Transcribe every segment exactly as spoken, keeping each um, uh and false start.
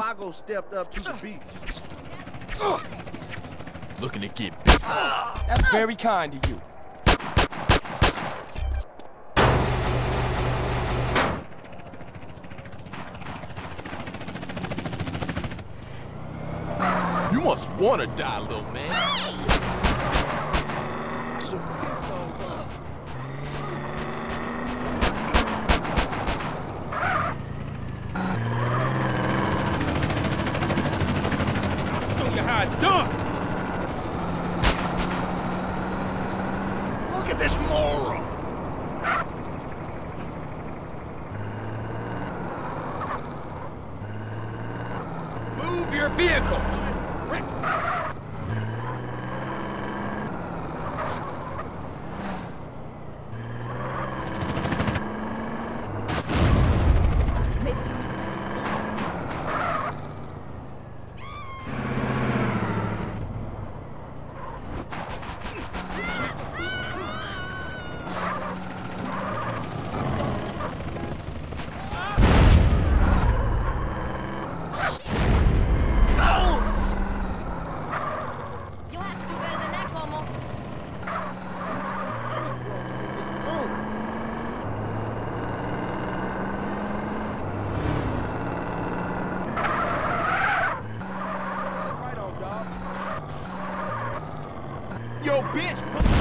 Mago stepped up to the beach. Looking to get big. That's very kind of you. You must want to die, little man. Show you how it's done. Look at this moron! Move your vehicle. Yo, bitch!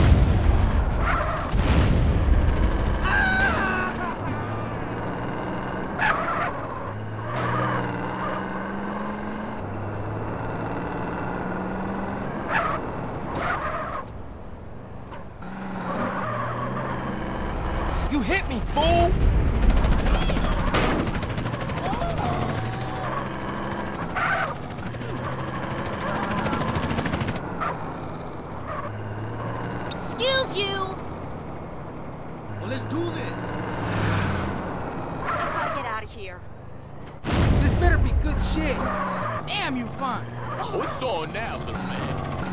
You hit me, fool! Excuse you! Well, let's do this. I gotta get out of here. This better be good shit. Damn, you fine. Oh, it's on now, little man.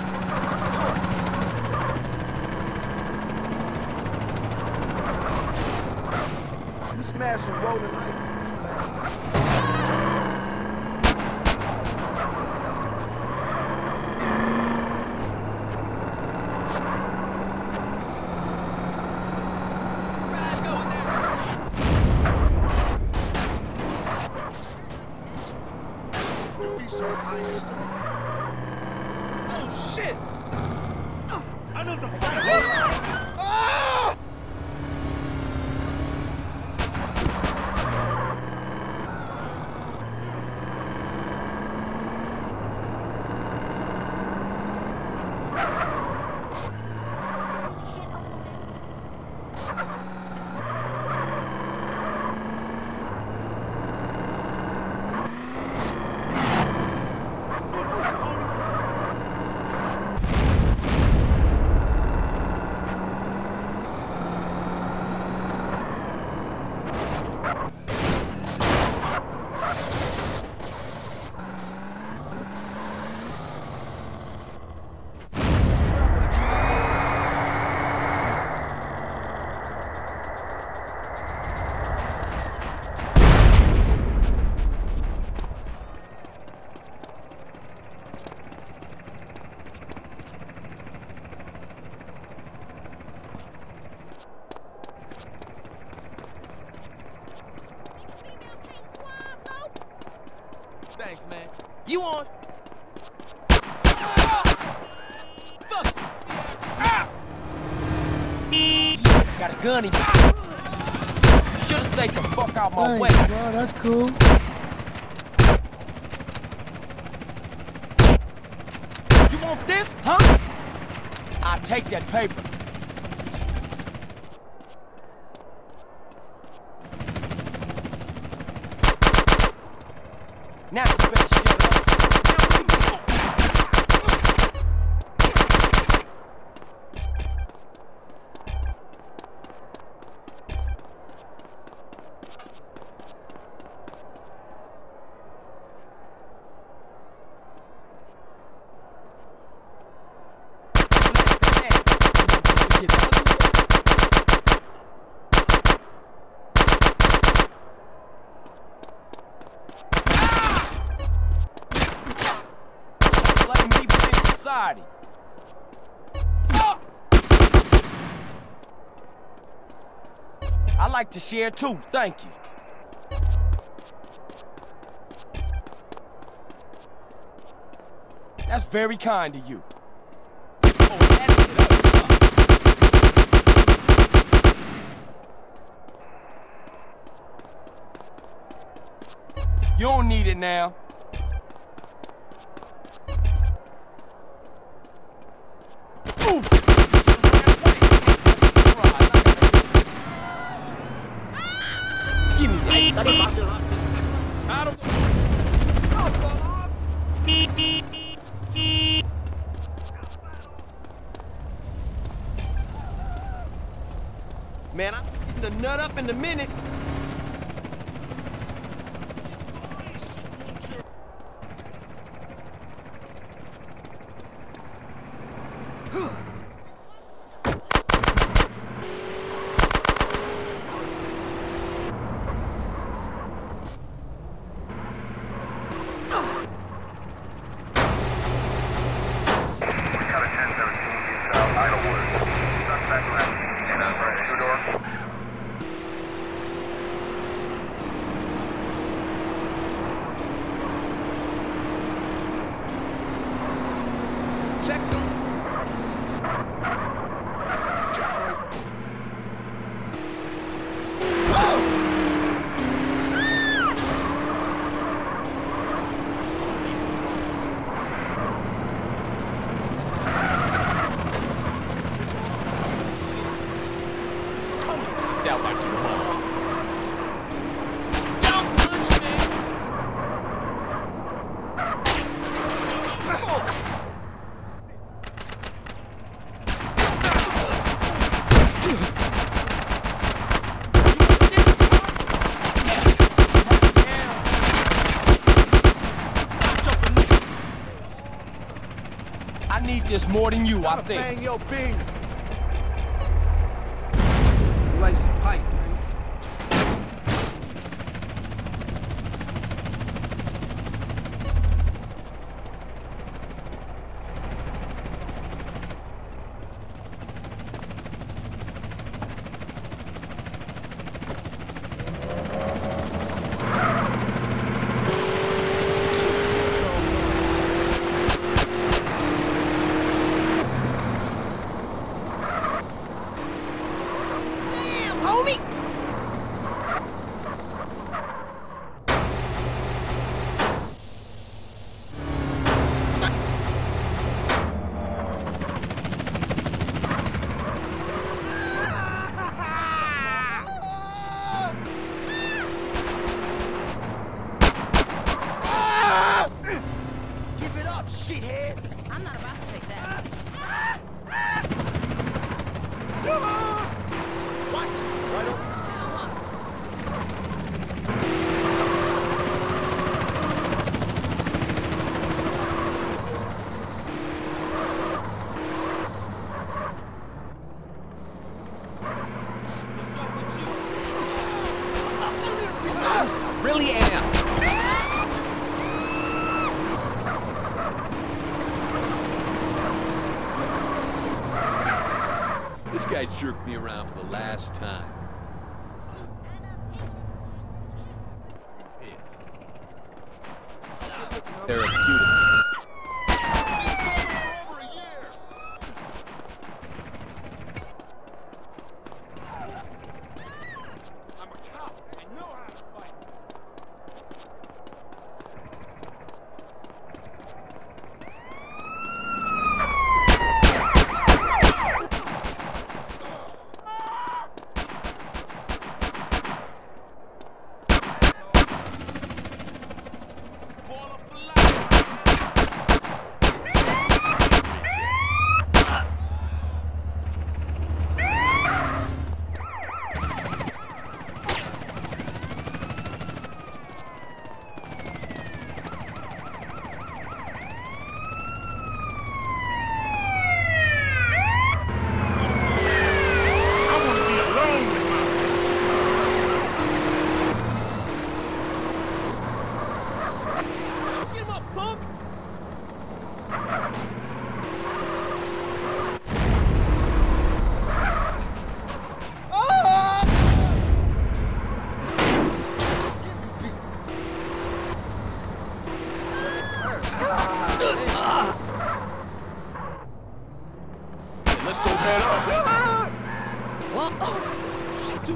You smashing rolling like. Oh, shit! Another fight! Ah! Thanks, man. You on? Fuck! Ah! Got a gun in you. You should've stayed the fuck out my way. Thanks, bro, that's cool. You want this, huh? I'll take that paper. Now you better shut up. society. Ah! I like to share too, thank you. That's very kind of you. Oh, that's it. You don't need it now. Ooh. Give me that. Out of the... Man, I'm getting the nut up in a minute. Check them. Charlie. Whoa! That like you want. Don't push me! I need this more than you, I think. Bang your bean. Lace and pipe, man. Homie! Give it up, shithead! I'm not about to take that. What? Right over. I really am. This guy jerked me around for the last time. Therapeutic. I'm a cop. I know how to fight.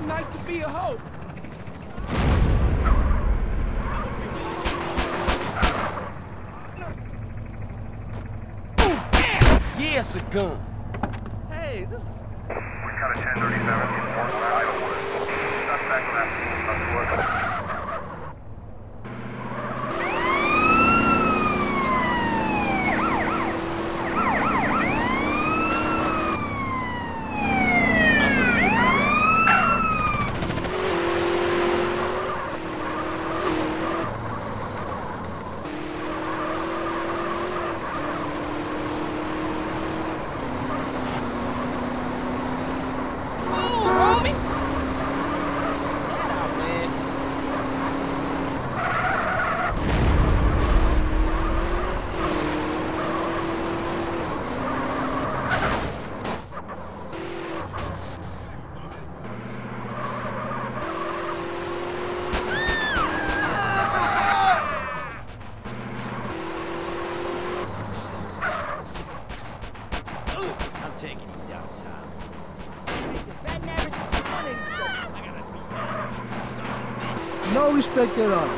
nice to be a hoe. Yeah, it's a gun. Hey, this is... We got a ten thirty-seven in Fort Ware, Idlewood. Suspect left, Sunwood. I'm taking you downtown. No respect at all.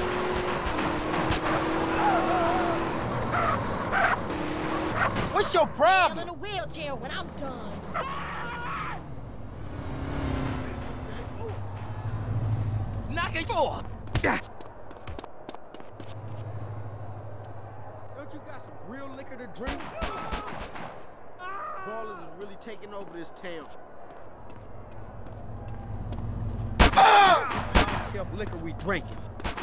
What's your I'm problem? in a wheelchair when I'm done. Knock it for. Don't you got some real liquor to drink? Ballers is really taking over this town. How much liquor we drinking?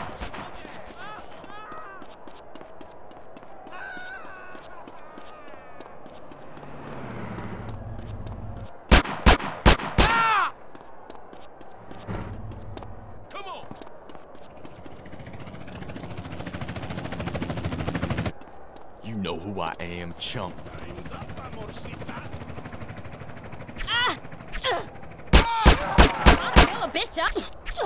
Come on! You know who I am, chump. Ah! Uh. I'll fill a bitch up.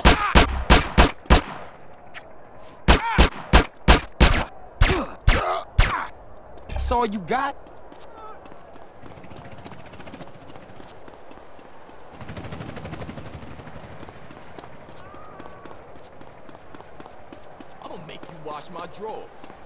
That's all you got? I'm gonna make you wash my drawers.